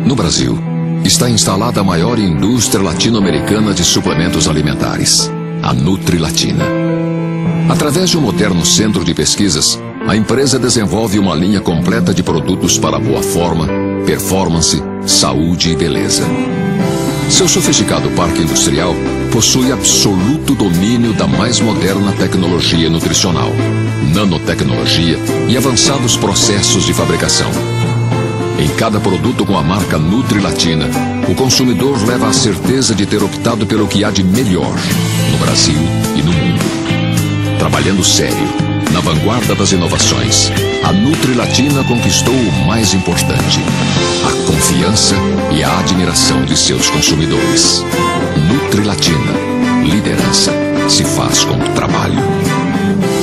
No Brasil, está instalada a maior indústria latino-americana de suplementos alimentares, a Nutrilatina. Através de um moderno centro de pesquisas, a empresa desenvolve uma linha completa de produtos para boa forma, performance, saúde e beleza. Seu sofisticado parque industrial possui absoluto domínio da mais moderna tecnologia nutricional, nanotecnologia e avançados processos de fabricação. Em cada produto com a marca Nutrilatina, o consumidor leva a certeza de ter optado pelo que há de melhor no Brasil e no mundo. Trabalhando sério, na vanguarda das inovações, a Nutrilatina conquistou o mais importante: a confiança e a admiração de seus consumidores. Nutrilatina. Liderança se faz com trabalho.